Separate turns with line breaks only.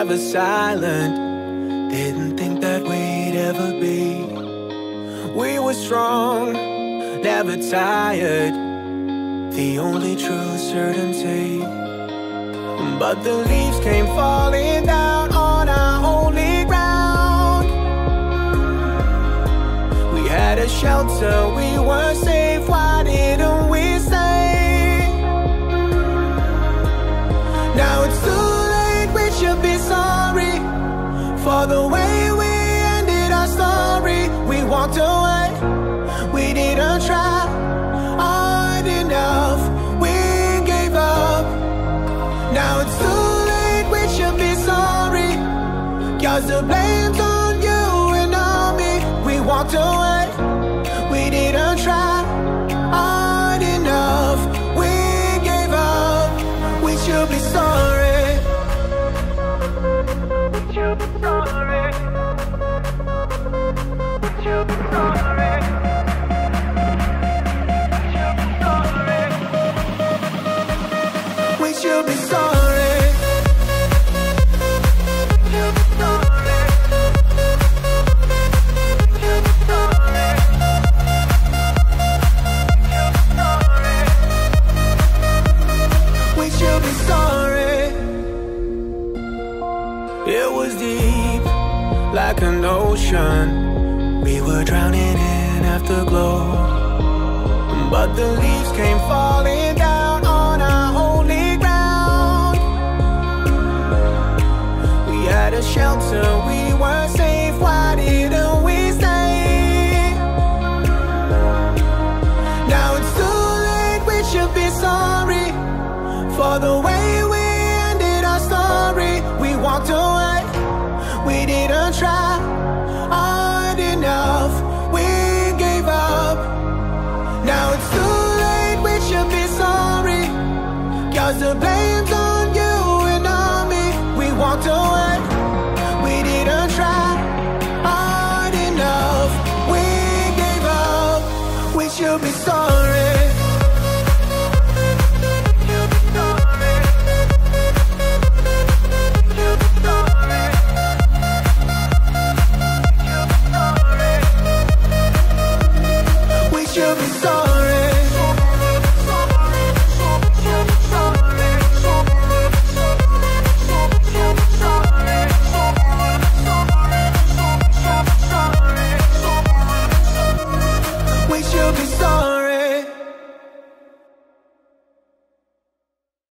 never silent. Didn't think that we'd ever be. We were strong, never tired, the only true certainty. But the leaves came falling down on our holy ground. We had a shelter, we were safe, why didn't we stay? Now it's too late, we should be sorry for the way we ended our story. We walked away, we didn't try hard enough, we gave up. Now it's too late, we should be sorry, 'cause the blame's on you and on me. We walked away, we didn't try hard enough, we gave up. We should be sorry. We should be sorry. We should be sorry. We should be sorry. We should be sorry. It was deep, like an ocean. We were drowning in afterglow. But the leaves came falling down on our holy ground. We had a shelter, we